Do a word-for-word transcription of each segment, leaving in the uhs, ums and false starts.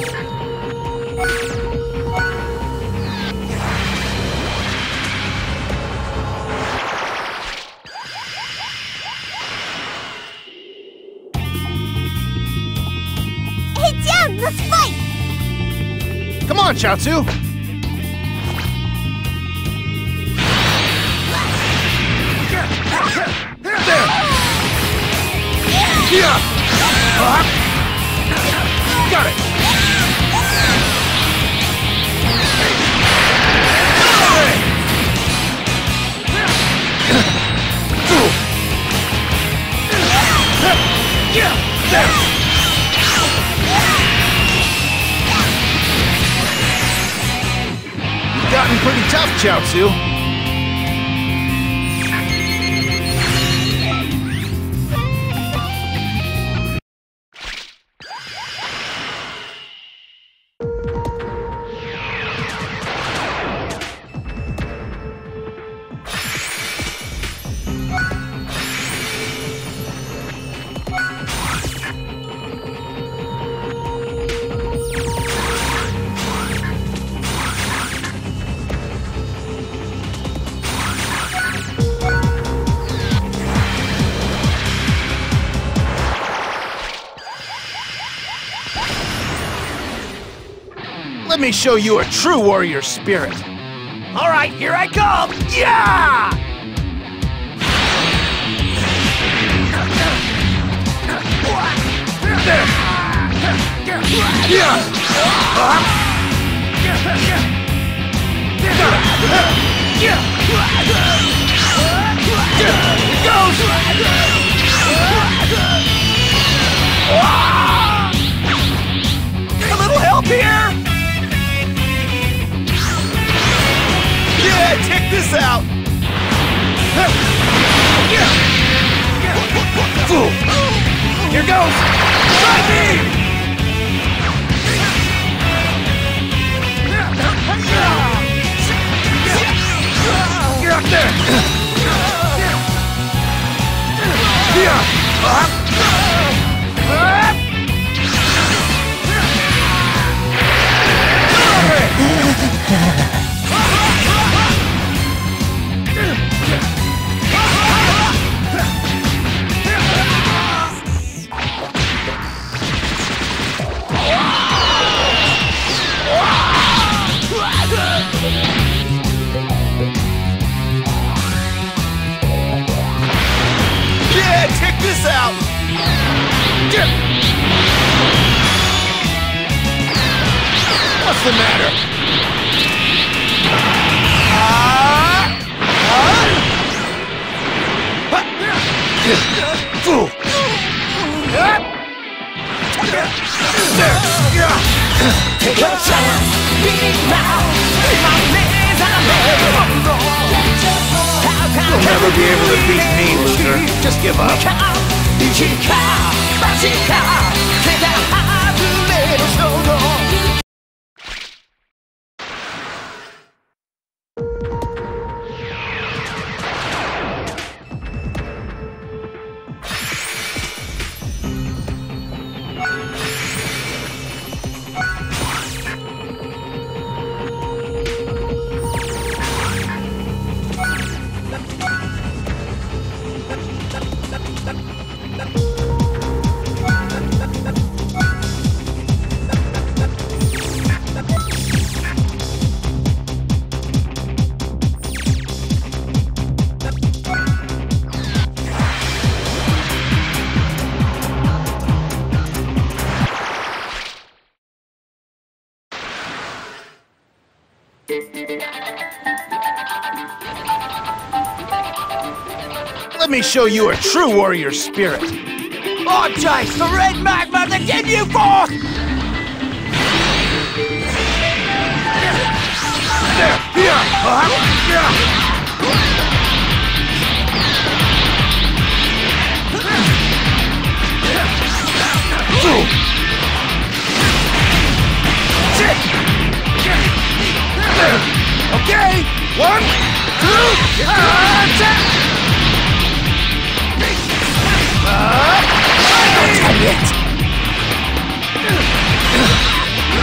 Hey, down! Let's fight! Come on, Chaozu! There! Yeah! Uh-huh. Got it! Yeah! There! You've gotten pretty tough, Chaozu. Let me show you a true warrior spirit. All right, here I come. Yeah! There. Yeah. Uh-huh. Yeah. Here goes. A little help here. Yeah, check this out! Here goes! Try me! Get up there! Yeah! Yeah, check this out! What's the matter? Fool! Take a chance, being loud. My legs are You'll never be able to beat me, loser. Just give up. Let me show you a true warrior spirit. Oh, Jace, the red magma to give you force! There! Here! Uh-huh! Yeah! Fool! Shit! There! Okay! One, two, attack! Uh, I'll tell it!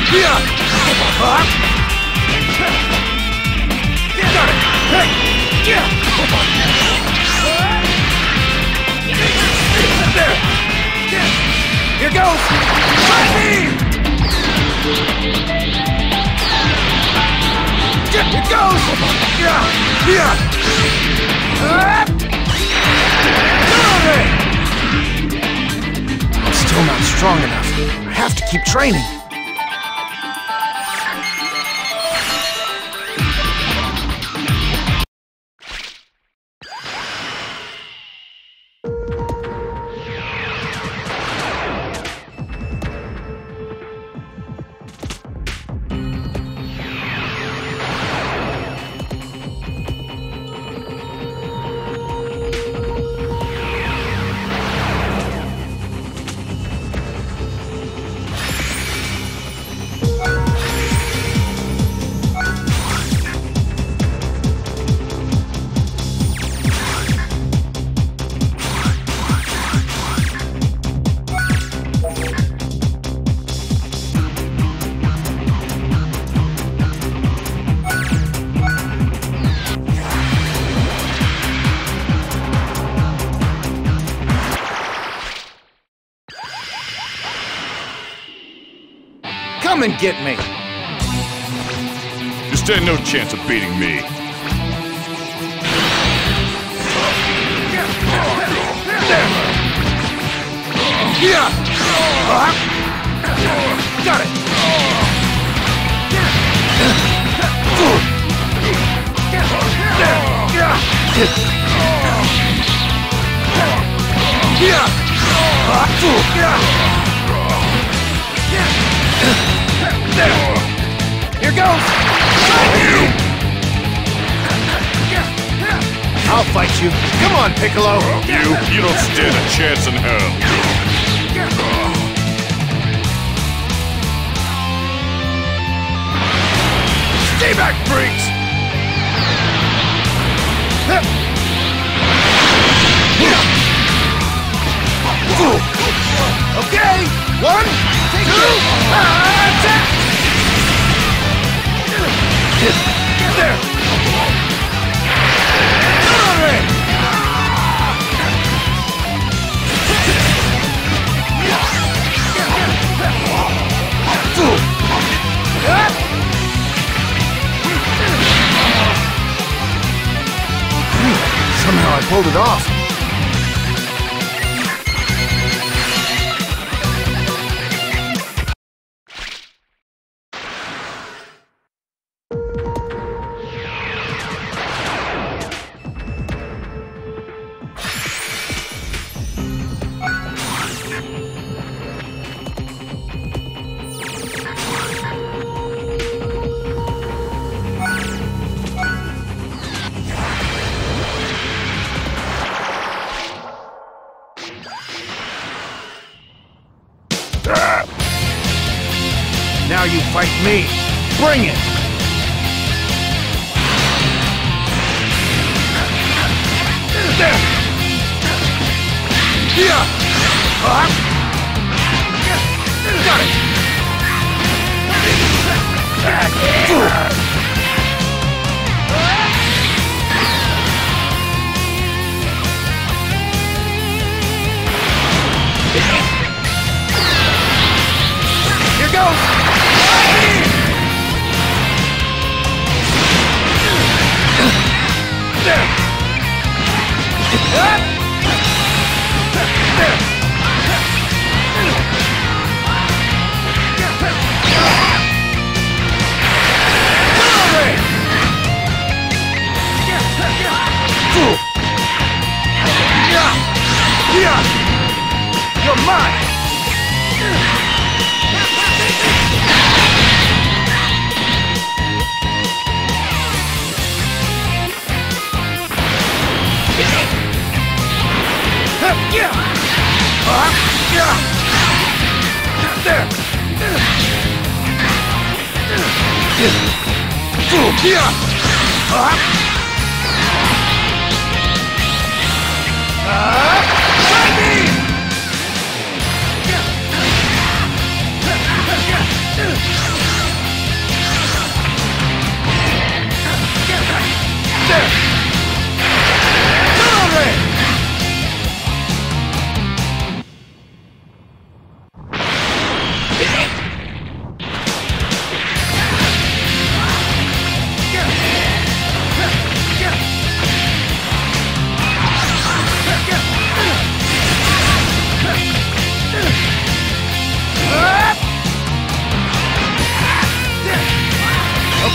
Yeah! Up! Got it! Hey! Yeah! There! Here goes! Fight me! Here it goes! Yeah! Yeah! Up! I'm still not strong enough. I have to keep training. Come and get me! You stand no chance of beating me. There! Yeah! Uh-huh. Got it! There! Yeah! There! Here goes! I'll fight you. Come on, Piccolo! You, you don't stand a chance in hell. Stay back, freaks! Okay! One, two, attack! There! Alright! Somehow I pulled it off. Now you fight me. Bring it! There! Yeah! Uh-huh. Got it! Here goes! There! There! You're mine! Yeah! Uh, yeah! There! Yeah! Uh, uh, fight me! Yeah!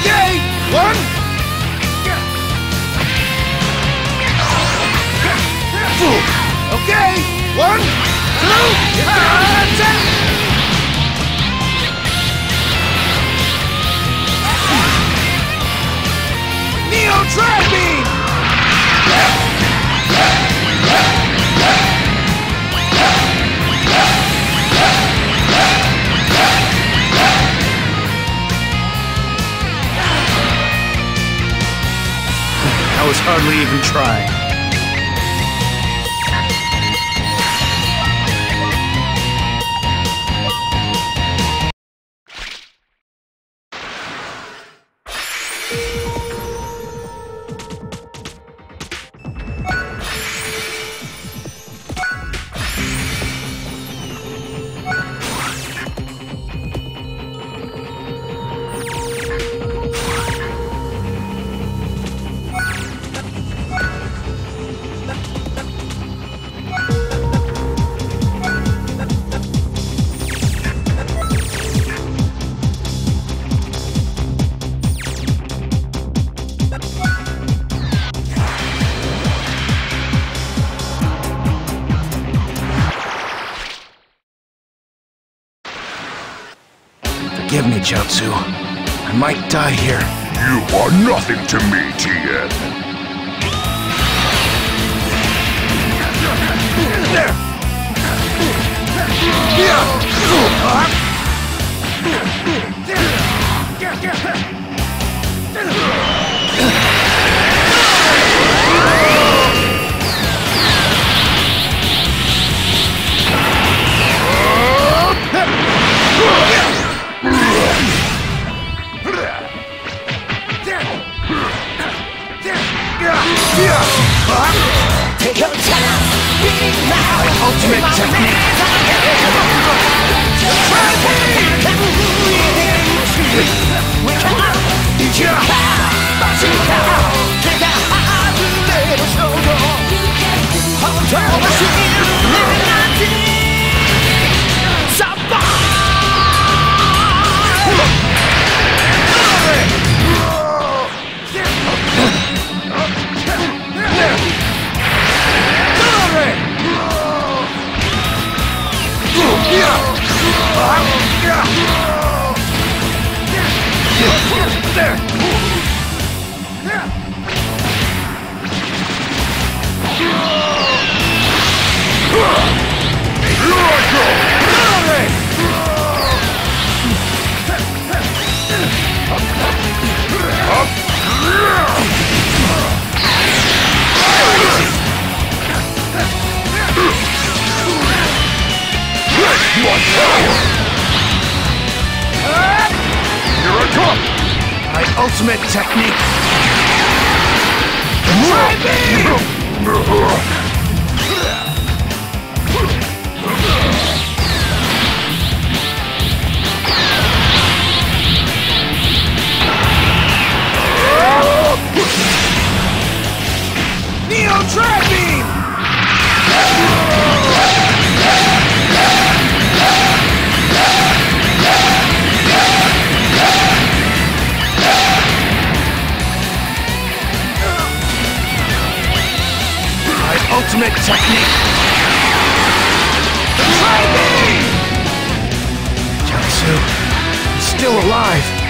Okay, one. Okay, one, two, that's it. Neo Trap Beam! I was hardly even trying. Forgive me, Jiaozu. I might die here. You are nothing to me, Tien. There! Take your chance, being loud. My ultimate technique. We cannot beat you down, but you can. Take a hard little shoulder. Hold your machine, living nineteen. Survive. There! My ultimate technique. Try me! Neo Trap Beam! Ultimate technique. Try me! Jiaozu, still alive.